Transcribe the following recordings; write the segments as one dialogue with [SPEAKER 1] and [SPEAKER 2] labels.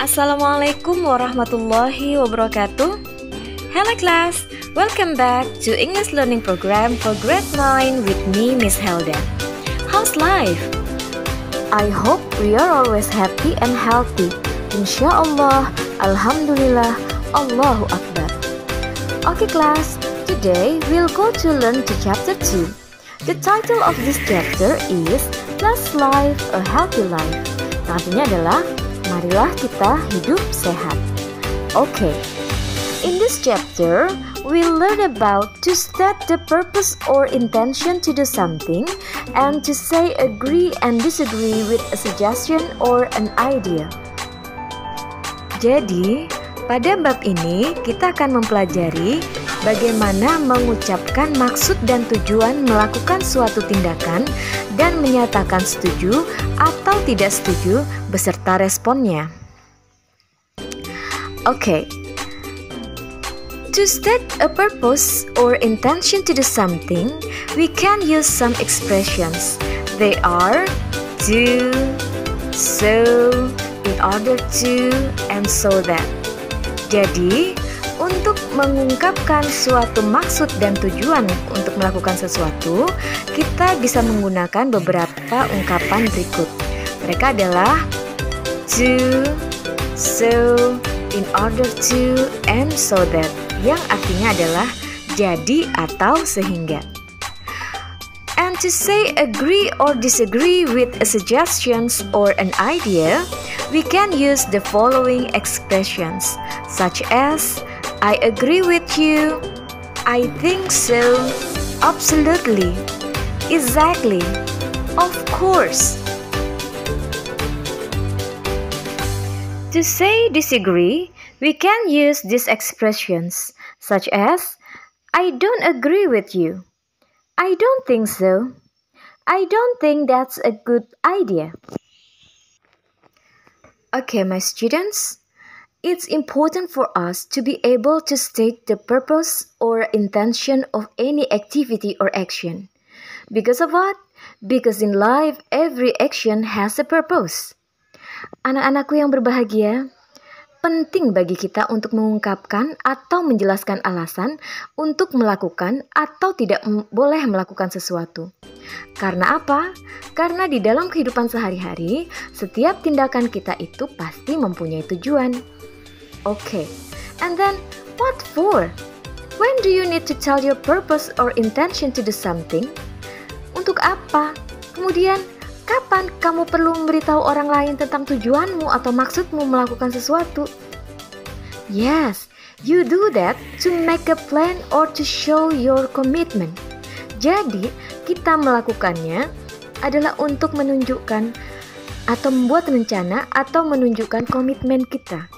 [SPEAKER 1] Assalamualaikum warahmatullahi wabarakatuh. Hello class, welcome back to English learning program for grade 9 with me, Miss Helda. How's life? I hope we are always happy and healthy. Insyaallah, Alhamdulillah, Allahu Akbar. Okay class, today we'll go to learn to chapter 2. The title of this chapter is Let's Live a Healthy Life. Artinya adalah marilah kita hidup sehat. Okay, in this chapter, we learn about to state the purpose or intention to do something and to say agree and disagree with a suggestion or an idea. Jadi, pada bab ini kita akan mempelajari bagaimana mengucapkan maksud dan tujuan melakukan suatu tindakan dan menyatakan setuju atau tidak setuju beserta responnya. Okay. To state a purpose or intention to do something, we can use some expressions. They are do, so, in order to, and so that. Jadi, untuk mengungkapkan suatu maksud dan tujuan untuk melakukan sesuatu, kita bisa menggunakan beberapa ungkapan berikut. Mereka adalah to, so, in order to, and so that, yang artinya adalah jadi atau sehingga. And to say agree or disagree with a suggestions or an idea, we can use the following expressions, such as I agree with you, I think so, absolutely, exactly, of course. To say disagree, we can use these expressions, such as I don't agree with you, I don't think so, I don't think that's a good idea. Okay, my students, it's important for us to be able to state the purpose or intention of any activity or action. Because of what? Because in life, every action has a purpose. Anak-anakku yang berbahagia, penting bagi kita untuk mengungkapkan atau menjelaskan alasan untuk melakukan atau tidak boleh melakukan sesuatu. Karena apa? Karena di dalam kehidupan sehari-hari, setiap tindakan kita itu pasti mempunyai tujuan. Okay, and then what for? When do you need to tell your purpose or intention to do something? Untuk apa? Kemudian, kapan kamu perlu memberitahu orang lain tentang tujuanmu atau maksudmu melakukan sesuatu? Yes, you do that to make a plan or to show your commitment. Jadi, kita melakukannya adalah untuk menunjukkan atau membuat rencana atau menunjukkan komitmen kita.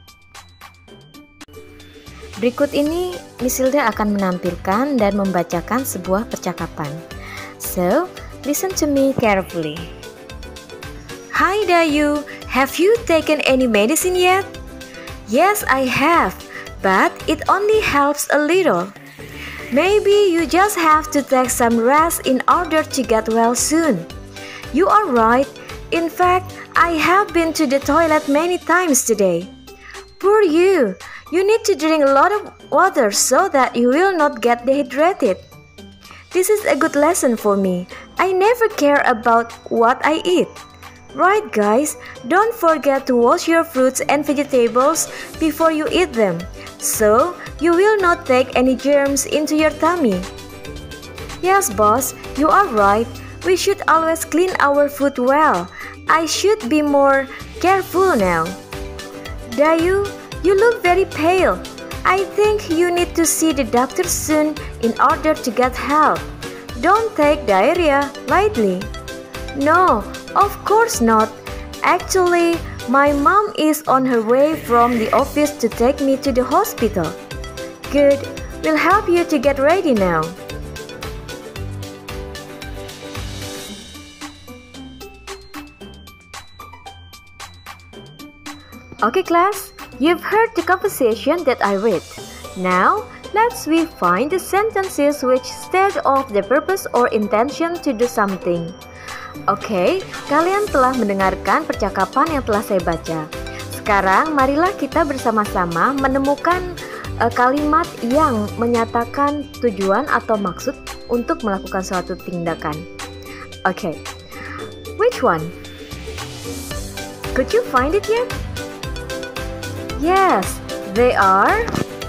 [SPEAKER 1] Berikut ini, Miss Hilda akan menampilkan dan membacakan sebuah percakapan. So, listen to me carefully. Hi Dayu, have you taken any medicine yet? Yes, I have, but it only helps a little. Maybe you just have to take some rest in order to get well soon. You are right. In fact, I have been to the toilet many times today. Poor you. You need to drink a lot of water so that you will not get dehydrated. This is a good lesson for me. I never care about what I eat. Right guys, don't forget to wash your fruits and vegetables before you eat them, so you will not take any germs into your tummy. Yes boss, you are right. We should always clean our food well. I should be more careful now. Dayu, you look very pale. I think you need to see the doctor soon in order to get help. Don't take diarrhea lightly. No, of course not. Actually, my mom is on her way from the office to take me to the hospital. Good, we'll help you to get ready now. Okay class, you've heard the conversation that I read. Now, let's find the sentences which state of the purpose or intention to do something. Oke, kalian telah mendengarkan percakapan yang telah saya baca. Sekarang marilah kita bersama-sama menemukan kalimat yang menyatakan tujuan atau maksud untuk melakukan suatu tindakan. Okay, which one? Could you find it yet? Yes, they are.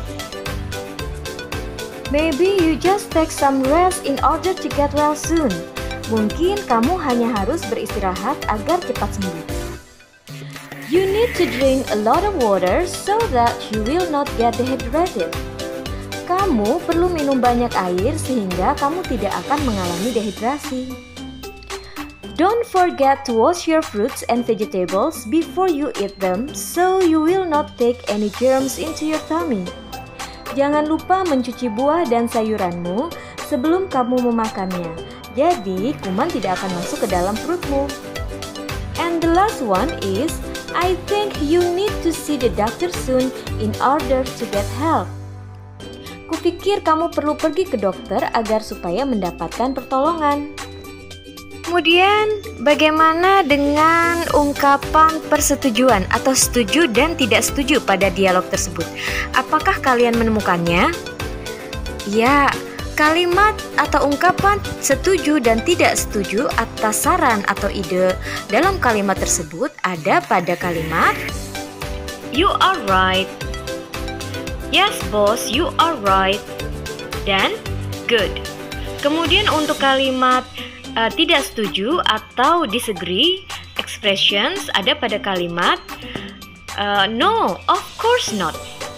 [SPEAKER 1] Maybe you just take some rest in order to get well soon. Mungkin kamu hanya harus beristirahat agar cepat sembuh. You need to drink a lot of water so that you will not get dehydrated. Kamu perlu minum banyak air sehingga kamu tidak akan mengalami dehidrasi. Don't forget to wash your fruits and vegetables before you eat them so you will not take any germs into your tummy. Jangan lupa mencuci buah dan sayuranmu sebelum kamu memakannya. Jadi, kuman tidak akan masuk ke dalam perutmu. And the last one is, I think you need to see the doctor soon in order to get help. Kupikir kamu perlu pergi ke dokter agar supaya mendapatkan pertolongan. Kemudian, bagaimana dengan ungkapan persetujuan atau setuju dan tidak setuju pada dialog tersebut? Apakah kalian menemukannya? Ya, kalimat atau ungkapan setuju dan tidak setuju atas saran atau ide dalam kalimat tersebut ada pada kalimat You are right. Yes, boss, you are right. Dan good. Kemudian untuk kalimat tidak setuju atau disagree expressions ada pada kalimat no, of course not.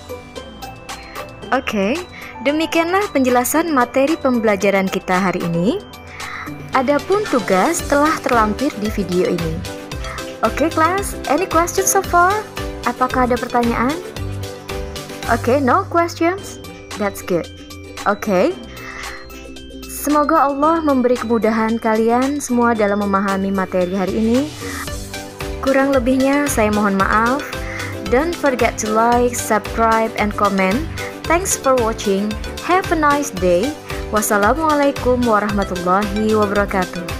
[SPEAKER 1] Oke, demikianlah penjelasan materi pembelajaran kita hari ini. Adapun tugas telah terlampir di video ini. Oke, class, any questions so far? Apakah ada pertanyaan? Oke, no questions? That's good. Oke. Semoga Allah memberi kemudahan kalian semua dalam memahami materi hari ini. Kurang lebihnya saya mohon maaf. Don't forget to like, subscribe, and comment. Thanks for watching. Have a nice day. Wassalamualaikum warahmatullahi wabarakatuh.